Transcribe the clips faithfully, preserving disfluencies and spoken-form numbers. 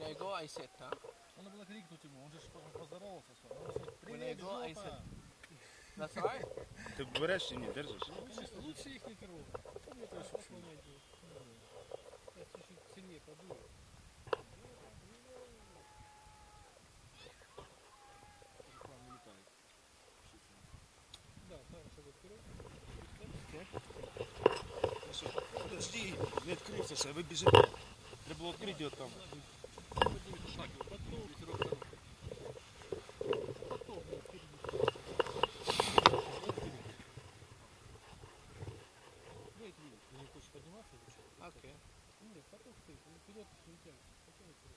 I go, I sit, huh? Надо было крикнуть ему, он же поздоровался с вами. When I Привет, go, I sit. жопа! That's right. Ты берешь и не держишь? Конечно, лучше их не коров. Что мне то шок сломать будет? Сейчас чуть-чуть сильнее подует. Реклама не летает. Да, пару шагов вперед. Подожди, не открылся, ще ви біжите. Треба було відкрити його там. Поднимите шаг, потом ветерок дорог. Потом, блядь, впереди. Вейт видит, ты не хочешь подниматься или что? Okay. Нет, потом стоит, он вперед не тянет. Потом вперед.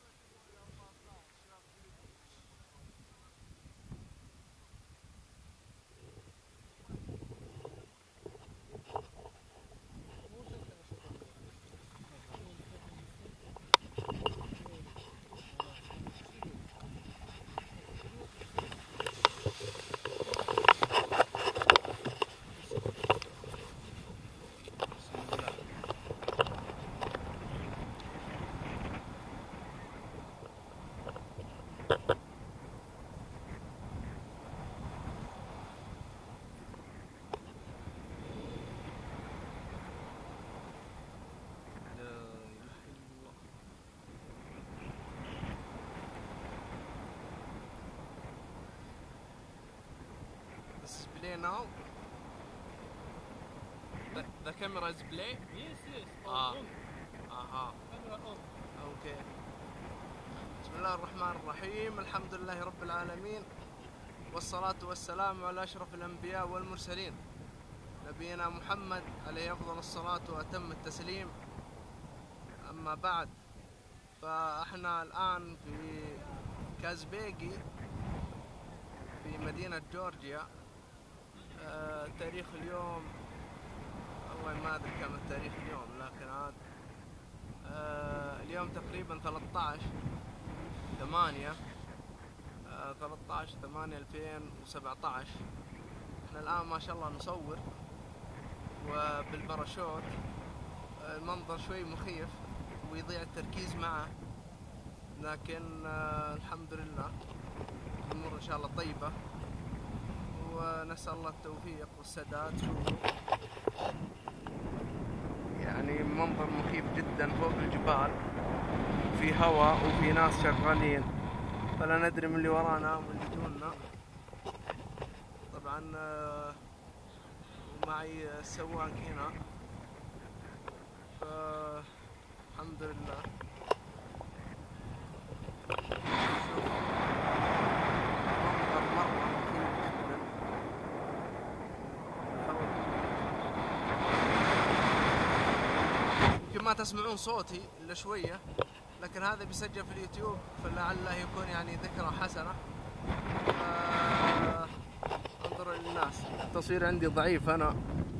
This is play now. The, the camera is play. Yes, yes. Ah. On, Aha. camera on. Okay. بسم الله الرحمن الرحيم، الحمد لله رب العالمين، والصلاة والسلام على أشرف الأنبياء والمرسلين، نبينا محمد عليه أفضل الصلاة وأتم التسليم. أما بعد، فإحنا الآن في كازبيجي في مدينة جورجيا. آه تاريخ اليوم والله ما أدري كم التاريخ اليوم، لكن عاد آه اليوم تقريبا ثلاثة عشر ثمانية آه ثلاثة عشر ثمانية ألفين وسبعة عشر. احنا الآن ما شاء الله نصور وبالباراشوت. آه المنظر شوي مخيف ويضيع التركيز معه، لكن آه الحمد لله الأمور إن شاء الله طيبة، ونسأل الله التوفيق والسداد. شوفوا يعني منظر مخيف جدا فوق الجبال، في هواء وفي ناس شغالين، فلا ندري من اللي ورانا واللي جونا. طبعا ومعي السواق هنا، فالحمد لله. ما تسمعون صوتي إلا شوية، لكن هذا بيسجل في اليوتيوب فلعله يكون يعني ذكرى حسنة. آه انظروا للناس، التصوير عندي ضعيف أنا.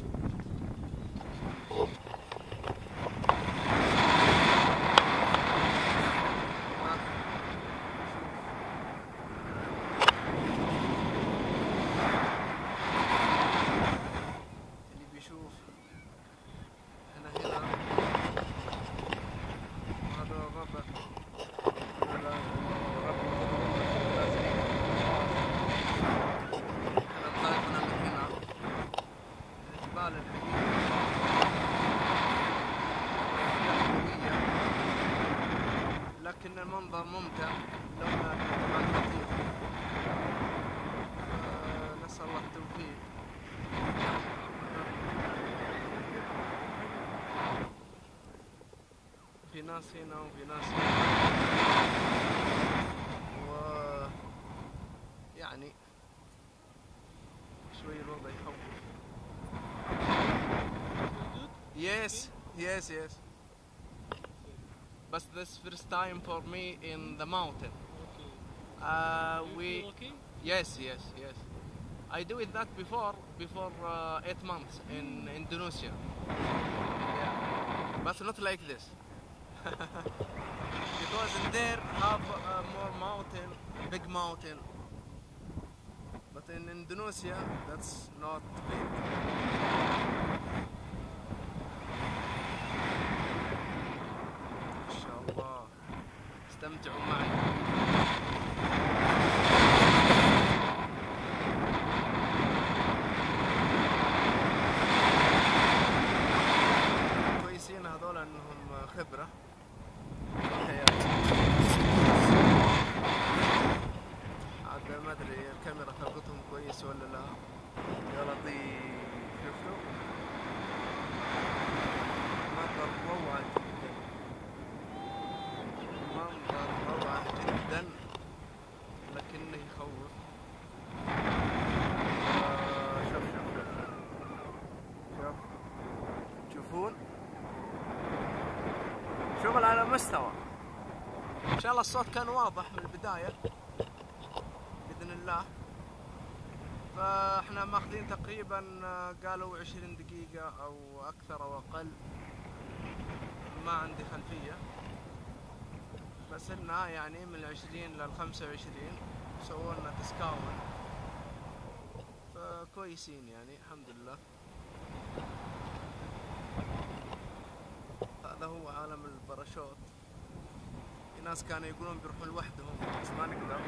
اللي بيشوف هنا هنا هذا الربع، هذا الربع انطلقنا من هنا الجبال الحقيقية، لكن المنظر ممتع لولا طبعا لطيف. نسأل الله التوفيق. في ناس هنا وفي ناس هنا، و يعني شوي الوضع يخوف. Yes, yes, yes. But this first time for me in the mountain. Okay. Uh, You we feel okay? yes, yes, yes. I do it that before before uh, eight months in Indonesia. Yeah, but not like this. Because in there have uh, more mountain, big mountain. But in Indonesia, that's not big. ما شاء الله. استمتعوا معي. كويسين هذول انهم خبرة في الحياة. عاد ما ادري الكاميرا ثبتهم كويس ولا لا. يا لطيف، شفتوا؟ منظر روعة جدا، منظر روعة جدا، لكنه يخوف. آه، شوف شوف شوف شوف تشوفون؟ شغل على مستوى. ان شاء الله الصوت كان واضح من البداية بإذن الله. فاحنا ماخذين تقريبا قالوا عشرين دقيقة او اكثر او اقل، ما عندي خلفية، بس انها يعني من العشرين للخمسة وعشرين سووا لنا ديسكاونت، فكويسين يعني الحمد لله. هذا هو عالم الباراشوت. في ناس كانوا يقولون بيروحون لوحدهم بس ما نقدر،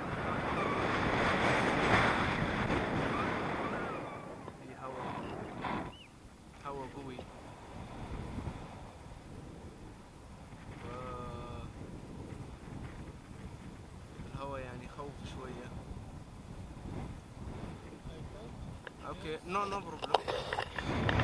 في هواء هواء قوي. الهواء يعني يخوف شوية. اوكي، نو نو بروبلم.